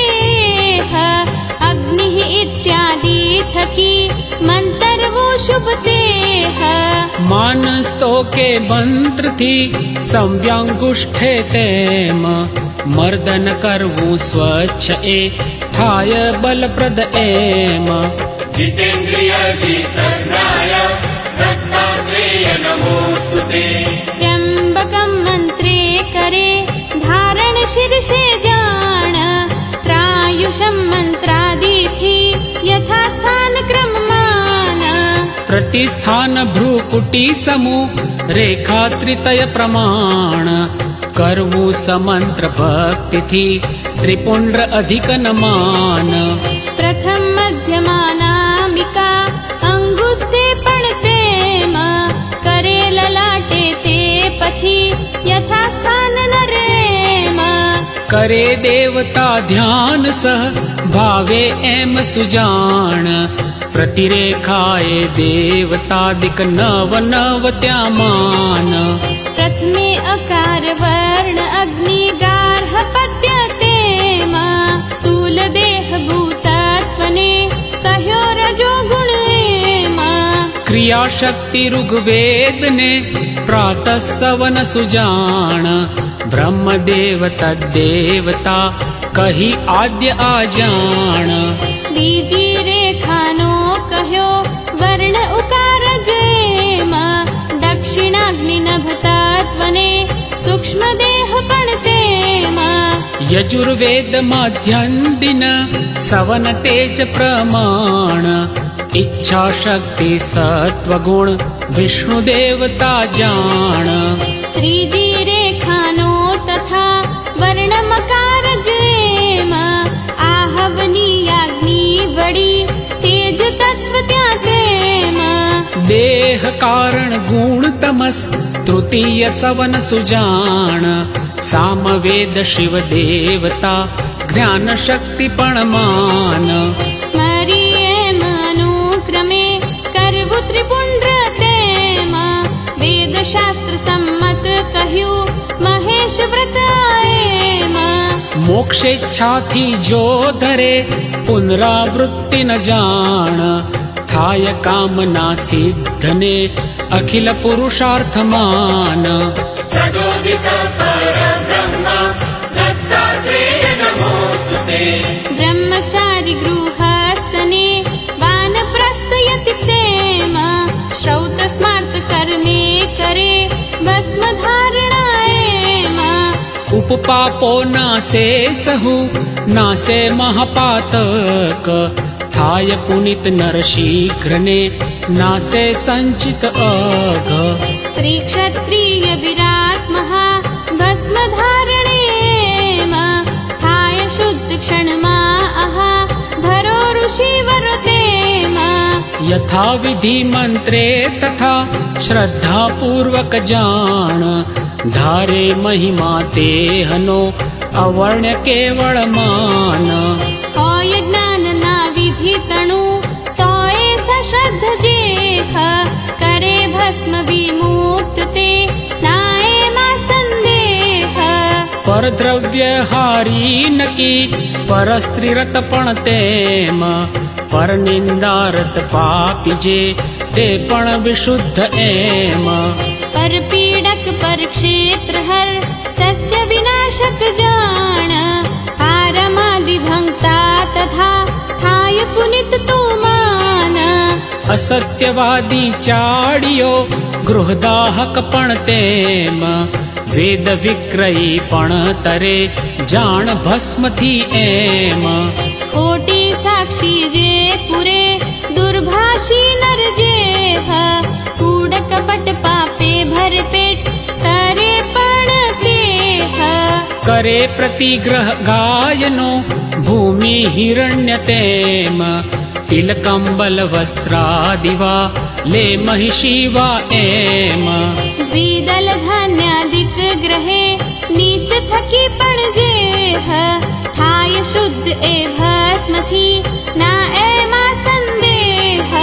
अग्नि इत्यादि थकी मंत्र वो शुभ तेह। मानस्तो के मंत्र थी संव्यांगुष्ठे तेम, मर्दन करवू स्वच्छ ए थाय बलप्रद एम। जितेन्द्रिय जितज्ञाय दत्तात्रेय नमोस्तुते। त्र्यंबकम मंत्रे करे धारण शीर्षे जान, त्रायुषम मंत्रादि थी यथा स्थान क्रम मान। प्रतिस्थान भ्रूकुटी समूह रेखा त्रितय प्रमाण, करवू समंत्र भक्ति थी त्रिपुंड्र अधिक न मान। प्रथम मध्यमानामिका अंगुष्ठे पड़ते मा, करे ललाटे ते पछी यथा स्थान नरेमा। करे देवता ध्यान सह भावे एम सुजान, प्रतिरेखाए देवता दिक नव नव त्या मान। प्रथमे अकार वर्ण अग्नि गार्ह पद्यते मा, स्थूल देह भूतत्वने कह्यो रजो गुण एमा। क्रिया शक्ति ऋग्वेद ने प्रातः सवन सुजान, ब्रह्म देव तद्देवता कही आद्य आजान। बीजी रेखानो कह्यो वर्ण उकार जेमा, दक्षिणाग्नि नभतत्वने सूक्ष्म देह पणते मा। यजुर्वेद माध्यम दिन सवन तेज प्रमाण, इच्छा शक्ति सत्व गुण विष्णु देवता जान। त्रिजी रेखानो तथा वर्ण मकार जेमा, आहवनीयाग्नि बड़ी तेज तत्व त्याते मा। देह कारण गुण तमस तृतीय सवन सुजान, सामवेद शिव देवता ज्ञान शक्ति पणमान। स्मरिये अनुक्रमे करवु त्रिपुंड्र तेमा, वेद शास्त्र सम्मत कह्यु महेश व्रत आएमा। मोक्षेच्छा थी जो धरे पुनरावृत्ति न जान, थाय कामना सिद्धने अखिल पुरुषार्थ मान। सदोदित परब्रह्म दत्तात्रेय नमोस्तुते। ब्रह्मचारी गृहस्थने वानप्रस्थयति प्रेमा, श्रौत स्मार्त कर्मे करे भस्म धारणाएमा। उपपापो नासे सहु नासे महापातक, थाय पुनित नर शीघ्र ने नासे संचित अघ। स्त्री क्षत्रिय विराट महा भस्म धारणे मा, थाय शुद्ध क्षण मा अहा धरो ऋषि वरते मा। यथा विधि मंत्रे तथा श्रद्धा पूर्वक जान, धारे महिमा तेहनो अवर्ण्य केवल मान। होय ज्ञान ना विधि तणु तोय सश्रद्ध जेह, करे भस्म विमुक्त ते नाए मा संदेह। पर द्रव्य हारी न की पर स्त्रीरत पण तेम, पर निंदारत पापी जे ते पण विशुद्ध एम। पर पीड़क पर क्षेत्र हर सस्य विनाशक जान, आरमादि भंगता तथा थाय पुनित तो मान। असत्यवादी चाड़ियो गृहदाहक पण तेम, वेद विक्रयी पण तरे जान भस्म थी एम। खोटी साक्षी जे पुरे दुर्भाषी नर जेह, कूड़ कपट पापे भर पेट करे पण केह। करे प्रतिग्रह गायनो भूमि हिरण्य तेम, तिल कंबल वस्त्रादिवा ले महिषी वा एम। द्विदल धान्यादिक ग्रहे नीच थकी पण जेह, थाय शुद्ध ए भस्म थी ना एमा संदेह।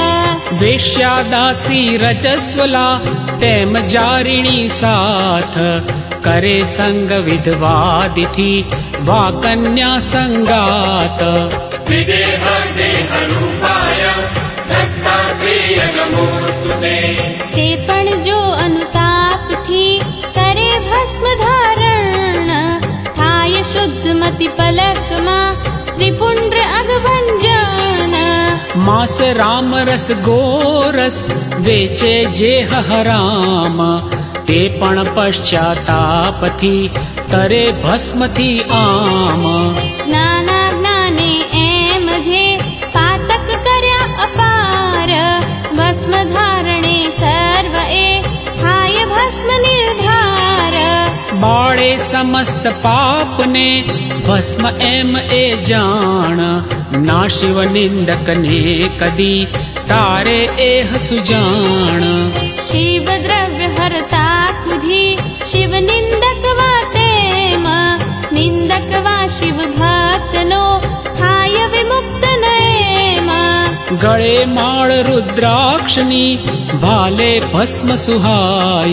वेश्यादासी रजस्वला तेम जारिणी साथ, करे संग विधवादि थी वा कन्या संगात। विदेह देह रूपाय दत्तात्रेय नमोस्तुते। ते पण जो अनुताप थी करे भस्म धारण, थाय शुद्ध मति पलक मा त्रिपुंड्र अगभंजन। मास राम रस गोरस वेचे जेह हराम, ते पण पश्चाताप थी तरे भस्म थी आम। नाना ज्ञाने एम जे पातक कर्या अपार, भस्म धारणे सर्व ए थाय भस्म निर्धार। बाळे समस्त पाप ने भस्म एम ए जान, ना शिव निंदक ने कदी तारे एह सुजान। शिव द्रव्य हरता कुधी शिव निंदक वा तेम, निंदक वा शिव भक्त नो थाय विमुक्त नएम। गळे माळ रुद्राक्षनी भाले भस्म सुहाय,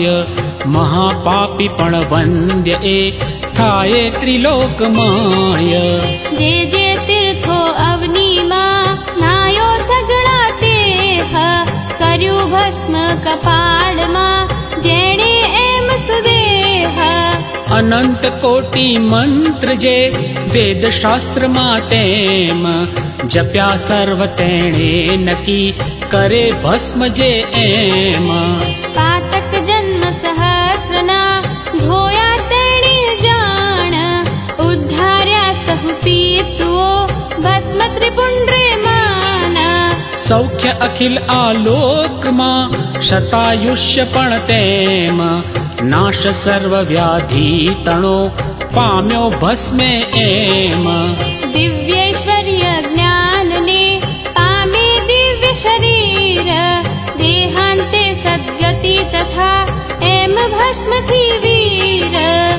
महापापी पण वंद्य ए थाये त्रिलोक माय। जे जे तीर्थो अवनी मा नायो सगळा तेह, कर्यु भस्म कपाळ मा जेणे एम सुदेह। अनंत कोटि मंत्र जे वेद शास्त्र मा तेम, जप्या सर्व तेणे नकी करे भस्म जे एम। पातक जन्म सहस्रना धोया तेणे जान, उद्धार्या सहु पितृओ भस्म त्रिपुंड्रे मान। सौख्य अखिल आलोक मा शतायुष्य पण तेम, नाश सर्व व्याधि तणो पाम्यो भस्मे एम। दिव्यैश्वर्य ज्ञान ने पामे दिव्य शरीर, देहांते सद्गति तथा एम भस्म थी वीर।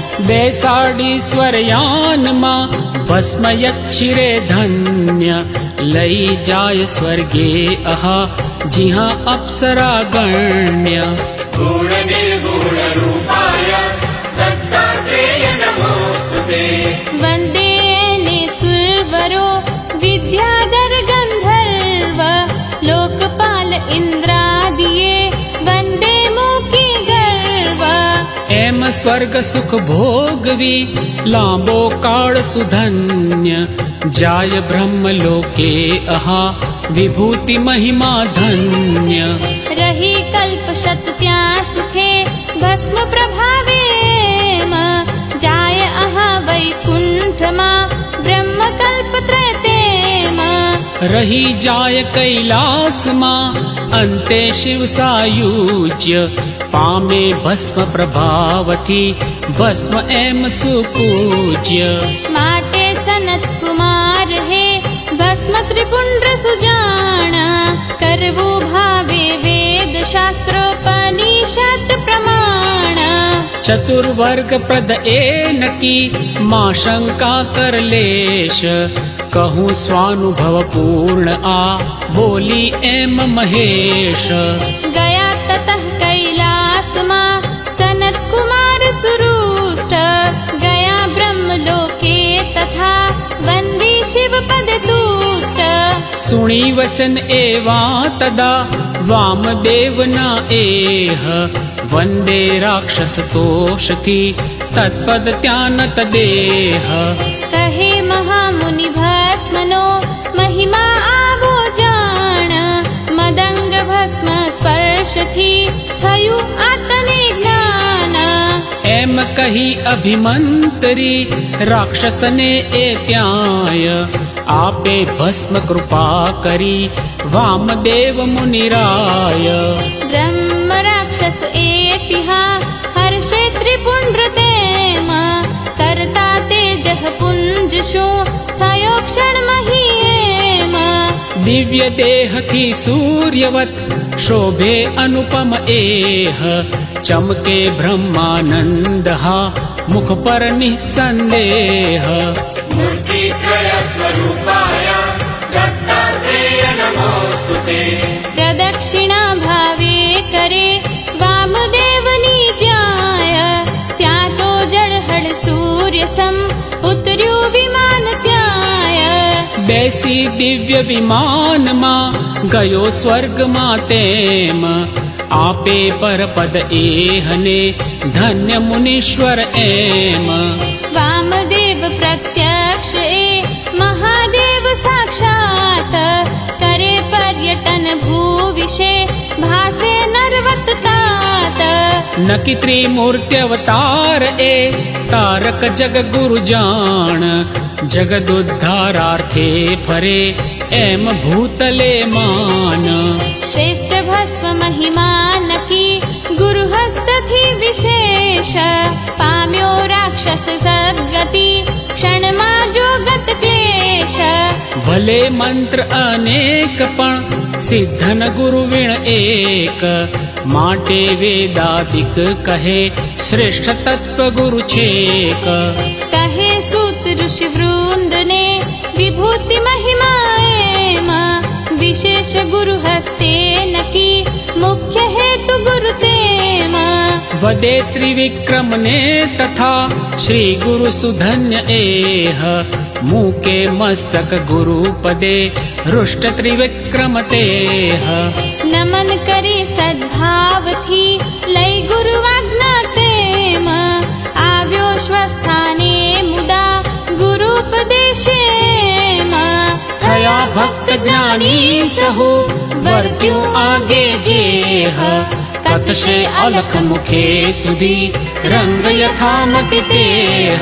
बेसाडी स्वरयान मा भस्म यच्छिरे धन्य, लई जाय स्वर्गे अहा जिहा अप्सरा गण्य। गुण निर्गुण रूपाय दत्तात्रेय नमोस्तुते। वंदे ने सुरवरो विद्याधर गंधर्व, लोकपाल इंद्रादिये वंदे मोकी गर्व। एम स्वर्ग सुख भोगवी लांबो काळ सुधन्य, जाय ब्रह्म लोके अहा विभूति महिमा धन्य। रही कल्प शत त्या सुखे भस्म प्रभावे, जाय अहा वैकुंठ मा ब्रह्म कल्प त्रयतेम। रही जाय कैलास मा अंते शिव सायुज्य, पामे भस्म प्रभावथी भस्म एम सुपूज्य। माटे सनत कुमार हे भस्म त्रिपुंड्र सुजान, करवो भावे वेद शास्त्रोपनिषद प्रमाण। चतुर्वर्ग प्रद एन की माँ शंका कर लेश, कहूँ स्वानुभव पूर्ण आ बोली एम महेश। गया ततः कैलास माँ सनत कुमार सुरुष्ट, गया ब्रह्मलोके तथा बंदी शिव पद तुष्ट। सुनी वचन एवा तदा वामदेव न एह, वंदे राक्षस तोष की तत्पद त्यानत देह। कहे महामुनि भस्मनो महिमा आवो जान, मदंग भस्म स्पर्श थी थयु आतने ज्ञान। एम कही अभिमंत्री राक्षस ने ए त्याय, आपे भस्म कृपा करी वामदेव मुनिराय। ब्रह्म राक्षस एतिहा हर्षे त्रिपुंड्रतेम, करता तेजः पुंज शो थयो क्षण महीएम। दिव्य देह थी सूर्यवत शोभे अनुपम एह, चमके ब्रह्मानंद हा मुख पर निसंदेह। मूर्तित्रय स्वरूपाय दत्तात्रेय नमोस्तुते। प्रदक्षिणा भावे करे वामदेव निजाय, त्यातो जड़हड़ सूर्य सम उतर्यो विमान त्याय। बैसी दिव्य विमान मां गयो स्वर्ग मातेम, आपे पर पद एहने धन्य मुनीश्वर एम। वामदेव प्रत्यक्ष ए महादेव साक्षात, करे पर्यटन भूविषे भासे नरवत तात। नकी त्रिमूर्त्यवतार ए तारक जग गुरु जान, जगदुद्धारार्थे फरे एम भूतले मान। श्रेष्ठ भस्म महिमा नकी गुरु हस्त थी विशेष, पाम्यो राक्षस सद्गति क्षण मा जो गत क्लेश। भले मंत्र अनेक पण सिद्धन गुरु विण एक, माटे वेदादिक कहे श्रेष्ठ तत्व गुरु छेक। कहे सूत ऋषि वृंद ने विभूति महिमा एम, विशेष गुरु हस्ते नकी मुख्य हेतु गुरु तेम। वदे त्रिविक्रम ने तथा श्री गुरु सुधन्य एह, मुके मस्तक गुरु पदे रुष्ट त्रिविक्रम तेह। नमन करे सद्भाव थी लय गुरु आज्ञा तेम, आव्यो स्वस्थाने मुदा गुरुपदेशेम। थया भक्त ज्ञानी सहो वर्त्यो आगे जेह, ततशे अलख मुखे सुधी रंग यथामति तेह।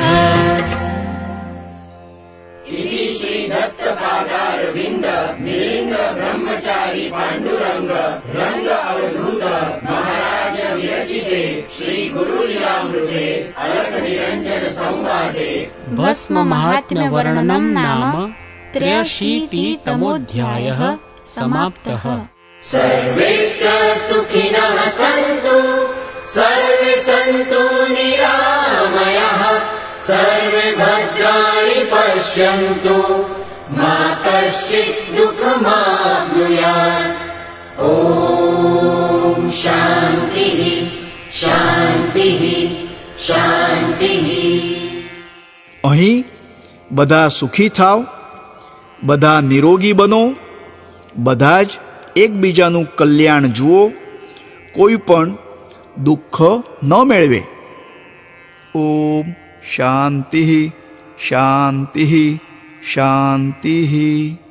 इति श्री दत्त पादारविंद मिलिंद ब्रह्मचारी पांडुरंग रंग अवधूत महाराज विरचिते श्री गुरुलीलामृते अलख निरंजन संवादे भस्म महात्म्य वर्णनम नाम 83तमोऽध्यायः समाप्तः। सर्वेत्र सुखिनः सन्तु सर्वे सन्तु निरामयाः, सर्वे भद्राणि पश्यन्तु मा कश्चित् दुःखमाप्नुयात्। ॐ शान्तिः शान्तिः शान्तिः। અહીં બધા સુખી થાવ, બધા નિરોગી બનો, બધા જ એકબીજાનું કલ્યાણ જુઓ, કોઈ પણ દુઃખ ન મેળવે. ઓમ શાંતિ શાંતિ શાંતિ.